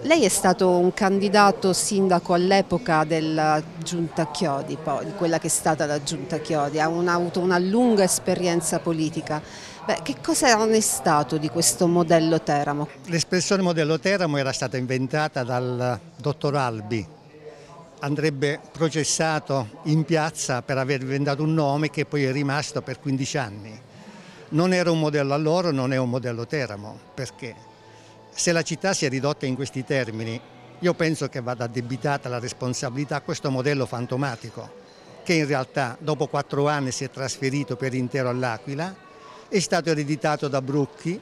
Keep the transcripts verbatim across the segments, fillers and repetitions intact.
Lei è stato un candidato sindaco all'epoca della Giunta Chiodi, poi, di quella che è stata la Giunta Chiodi, ha un- ha avuto una lunga esperienza politica. Beh, che cosa ne è stato di questo modello Teramo? L'espressione modello Teramo era stata inventata dal dottor Albi. Andrebbe processato in piazza per aver inventato un nome che poi è rimasto per quindici anni. Non era un modello allora, non è un modello Teramo, perché se la città si è ridotta in questi termini, io penso che vada addebitata la responsabilità a questo modello fantomatico, che in realtà dopo quattro anni si è trasferito per intero all'Aquila, è stato ereditato da Brucchi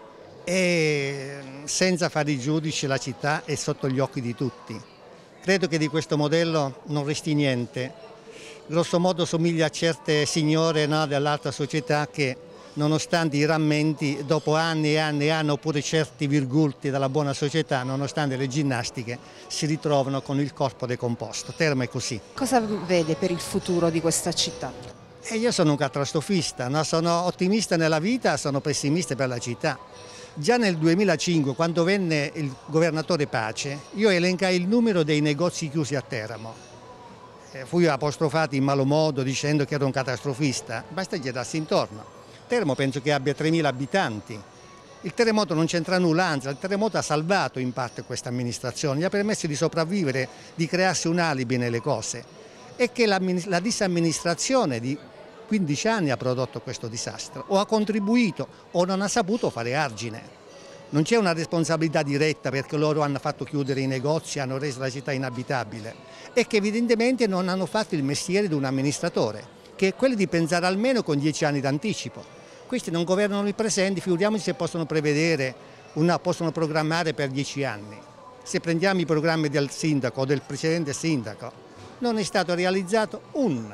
e senza fare i giudici la città è sotto gli occhi di tutti. Credo che di questo modello non resti niente. Grosso modo somiglia a certe signore, no, dell'alta società che, nonostante i rammenti, dopo anni e anni e anni, oppure certi virgulti dalla buona società, nonostante le ginnastiche, si ritrovano con il corpo decomposto. Teramo è così. Cosa vede per il futuro di questa città? E io sono un catastrofista, no? Sono ottimista nella vita, sono pessimista per la città. Già nel duemilacinque, quando venne il governatore Pace, io elencai il numero dei negozi chiusi a Teramo. Eh, fui apostrofato in malo modo dicendo che ero un catastrofista, basta girarsi intorno. Teramo penso che abbia tremila abitanti. Il terremoto non c'entra nulla, anzi il terremoto ha salvato in parte questa amministrazione, gli ha permesso di sopravvivere, di crearsi un alibi nelle cose. E che la, la disamministrazione di quindici anni ha prodotto questo disastro, o ha contribuito o non ha saputo fare argine. Non c'è una responsabilità diretta perché loro hanno fatto chiudere i negozi, hanno reso la città inabitabile e che evidentemente non hanno fatto il mestiere di un amministratore, che è quello di pensare almeno con dieci anni d'anticipo. Questi non governano il presente, figuriamoci se possono prevedere, una, possono programmare per dieci anni. Se prendiamo i programmi del sindaco o del precedente sindaco, non è stato realizzato un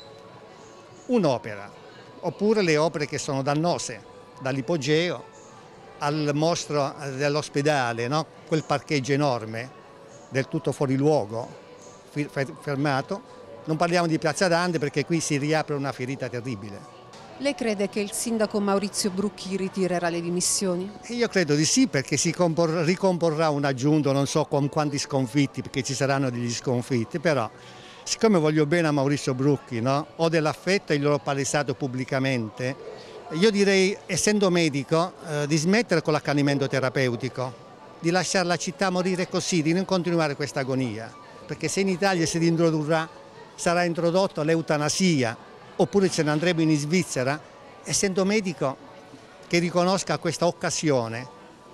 un'opera, oppure le opere che sono dannose, dall'ipogeo al mostro dell'ospedale, no? Quel parcheggio enorme, del tutto fuori luogo, fermato. Non parliamo di Piazza Dante perché qui si riapre una ferita terribile. Lei crede che il sindaco Maurizio Brucchi ritirerà le dimissioni? E io credo di sì, perché si ricomporrà una giunta, non so con quanti sconfitti, perché ci saranno degli sconfitti, però siccome voglio bene a Maurizio Brucchi, no? Ho dell'affetto e gliel'ho palesato pubblicamente, io direi, essendo medico, eh, di smettere con l'accanimento terapeutico, di lasciare la città morire così, di non continuare questa agonia, perché se in Italia si introdurrà, sarà introdotto l'eutanasia, oppure ce ne andremo in Svizzera, essendo medico che riconosca questa occasione,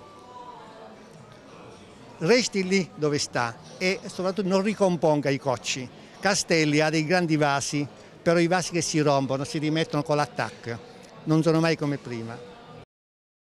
resti lì dove sta e soprattutto non ricomponga i cocci. Castelli ha dei grandi vasi, però i vasi che si rompono si rimettono con l'attacco, non sono mai come prima.